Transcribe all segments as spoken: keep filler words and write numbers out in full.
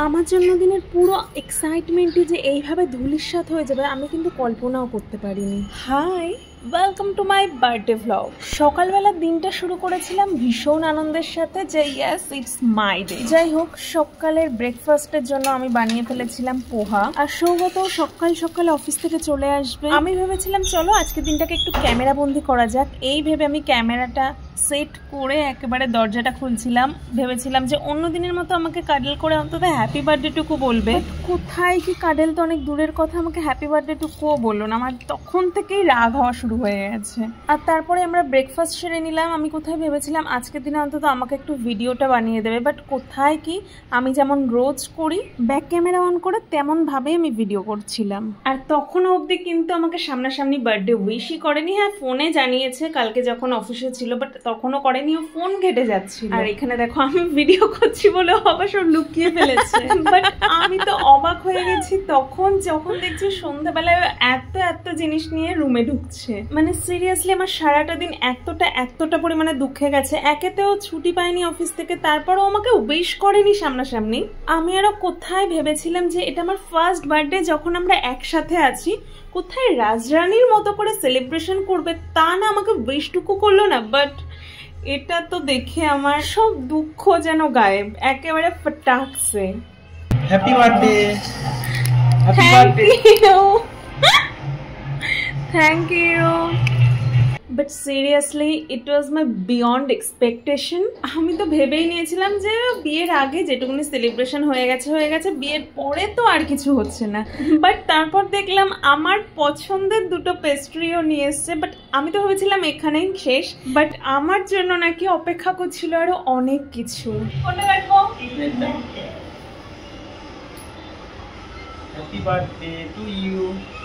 আমার জন্মদিনের পুরো এক্সাইটমেন্টই যে এইভাবে ধূলিসাৎ হয়ে যাবে আমি কিন্তু কল্পনাও করতে পারিনি। Hi, welcome to my birthday vlog. সকালবেলার দিনটা শুরু করেছিলাম ভীষণ আনন্দের সাথে যে ইয়েস ইটস মাই ডে। যাই হোক, সকালের ব্রেকফাস্টের জন্য আমি বানিয়ে ফেলেছিলাম পোহা, আর সৌগত সকাল সকাল অফিস থেকে চলে আসবে। আমি ভেবেছিলাম চলো আজকে দিনটাকে একটু ক্যামেরা বন্দি করা যাক। এই ভেবে আমি ক্যামেরাটা সেট করে একেবারে দরজাটা খুলছিলাম। ভেবেছিলাম যে অন্য দিনের মতো আমাকে কাডেল করে অন্তত হ্যাপি বার্থডে টুকু বলবে। কোথায় কি কাডেল তো অনেক দূরের কথা, আমাকে হ্যাপি বার্থডে টুকুও বললো না। আমার তখন থেকেই রাগ হওয়া শুরু হয়ে গেছে। আর তারপরে আমরা ব্রেকফাস্ট সেরে নিলাম। আমি কোথায় ভেবেছিলাম আজকের দিনে অন্তত আমাকে একটু ভিডিওটা বানিয়ে দেবে, বাট কোথায় কি, আমি যেমন রোজ করি ব্যাক ক্যামেরা অন করে তেমন ভাবেই আমি ভিডিও করছিলাম। আর তখনও অবধি কিন্তু আমাকে সামনাসামনি বার্থডে উইশই করেনি। হ্যাঁ, ফোনে জানিয়েছে কালকে যখন অফিসে ছিল, বাট তখনও করেনি, ও ফোন ঘেটে যাচ্ছিল। আর এখানে দেখো আমি ভিডিও করছি বলে অবশ্য লুকিয়ে ফেলেছে। বাট আমি তো অবাক হয়ে গেছি তখন যখন দেখছি সন্ধ্যাবেলায় এত এত জিনিস নিয়ে রুমে ঢুকছে। মানে সিরিয়াসলি আমার সারাটা দিন এতটা এতটা পরিমাণে দুঃখে গেছে। একেতেও ছুটি পাইনি অফিস থেকে, তারপরও আমাকে উইশ করেনি সামনাসামনি। আমি আরো কোথায় ভেবেছিলাম যে এটা আমার ফার্স্ট বার্থডে, যখন আমরা একসাথে আছি কোথায় রাজরানীর মতো করে সেলিব্রেশন করবে, তা না আমাকে উইশটুকু করলো না। বাট এটা তো দেখে আমার সব দুঃখ যেন গায়েব একেবারে ফটাকছে। Happy birthday. Happy birthday. Thank you. But seriously it was my beyond expectation. আমি তো ভেবেই নিয়েছিলাম যে বিয়ের আগে যেটুকুনি সেলিব্রেশন হয়ে গেছে হয়ে গেছে, বিয়ের পরে তো আর কিছু হচ্ছে না। বাট তারপর দেখলাম আমার পছন্দের দুটো পেস্ট্রিও নিয়ে এসছে। বাট আমি তো ভেবেছিলাম এখানেই শেষ, বাট আমার জন্য নাকি অপেক্ষা করছিল আরো অনেক কিছু। কোনটা রাখবো? Happy birthday to you.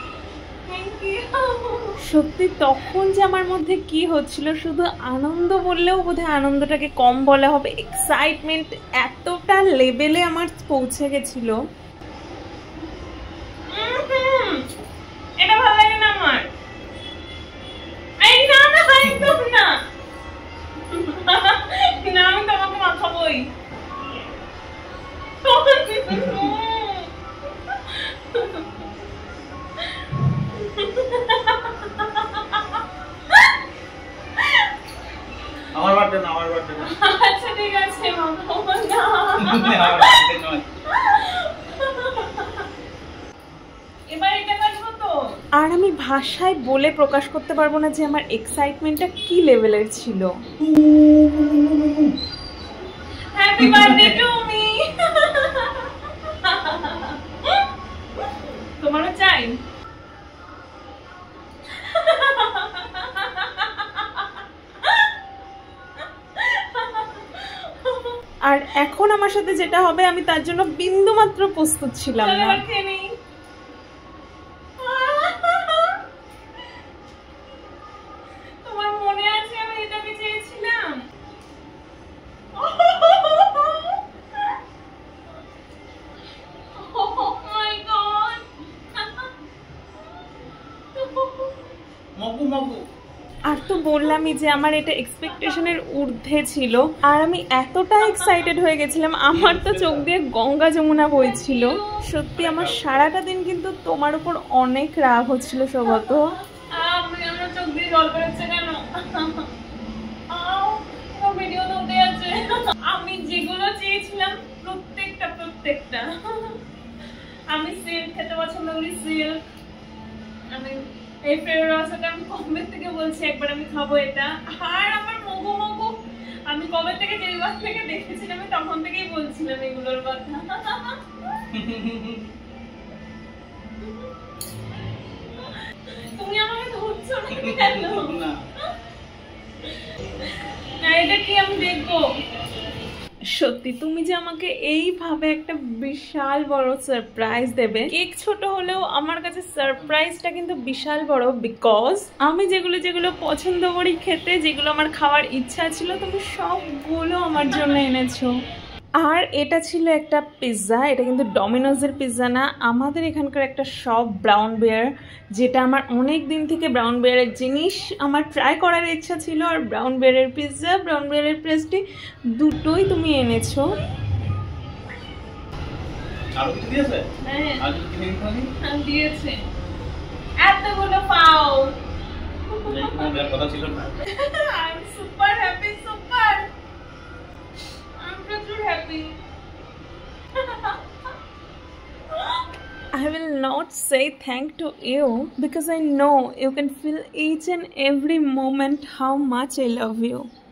সত্যি তখন যে আমার মধ্যে কি হচ্ছিল, শুধু আনন্দ বললেও বোধহয় আনন্দটাকে কম বলা হবে। এক্সাইটমেন্ট এতটা লেভেলে আমার পৌঁছে গেছিল। এটা ভালো লাগে না আমার। এই না না একদম না। না আমি তোমাকে মাখাবোই। আমার বার্থডে না, আমার বার্থডে না। আচ্ছা ঠিক আছে মাখাবো না। এবার এটা কাটবো তো। আর আমি ভাষায় বলে প্রকাশ করতে পারবো না যে আমার এক্সাইটমেন্টটা কি লেভেলের ছিল। Happy birthday to me. তোমারও চাই? আর এখন আমার সাথে যেটা হবে আমি তার জন্য বিন্দু মাত্র প্রস্তুত ছিলাম না। তোমার মনে আছে আমি এটাকে চেয়েছিলাম? মগু মগু। আর তো বললামই যে আমার এটা এক্সপেকটেশনের ঊর্ধ্বে ছিল। আর আমি এতটা এক্সাইটেড হয়ে গেছিলাম, আমার তো চোখ দিয়ে গঙ্গা যমুনা বইছিল। সত্যি আমার সারাটা দিন কিন্তু তোমার উপর অনেক রাগ হচ্ছিল সৌগত। আমার চোখ দিয়ে জল বেরোচ্ছে কেন? ভিডিও তো উঠে আছে। আমি যেগুলো চেয়েছিলাম প্রত্যেকটা প্রত্যেকটা আমি সিল্ক খেতে পছন্দ করি। সিল্ক আমি এই ফ্লেভার রসটা আমি কবে থেকে বলছি একবার আমি খাবো এটা। আর আমার মগু মগু আমি কবে থেকে যেই বার থেকে দেখেছিলাম আমি তখন থেকেই বলছিলাম এগুলোর কথা। তুমি আমাকে ধরছো না? এটা কি আমি দেখবো? সত্যি তুমি যে আমাকে এইভাবে একটা বিশাল বড় সারপ্রাইজ দেবে। কেক ছোট হলেও আমার কাছে সারপ্রাইজটা কিন্তু বিশাল বড়, বিকজ আমি যেগুলো যেগুলো পছন্দ করি খেতে, যেগুলো আমার খাওয়ার ইচ্ছা ছিল, তুমি সবগুলো আমার জন্য এনেছো। আর এটা ছিল একটা পিৎজা। এটা কিন্তু ডমিনোজের পিৎজা না, আমাদের এখানকার একটা শপ ব্রাউন বেয়ার, যেটা আমার অনেক দিন থেকে ব্রাউন বেয়ারের জিনিস আমার ট্রাই করার ইচ্ছা ছিল। আর ব্রাউন বেয়ারের পিৎজা, ব্রাউন বেয়ারের পেস্ট্রি দুটোই তুমি এনেছো। আরো কিছু দিয়েছে? হ্যাঁ আর কিছু কিনে দিতে হবে? দিয়েছে এতগুলো পাও এই তোমার দেওয়ার কথা ছিল না। I'm super happy, super. I'm just happy. I will not say thank to you because I know you can feel each and every moment how much I love you.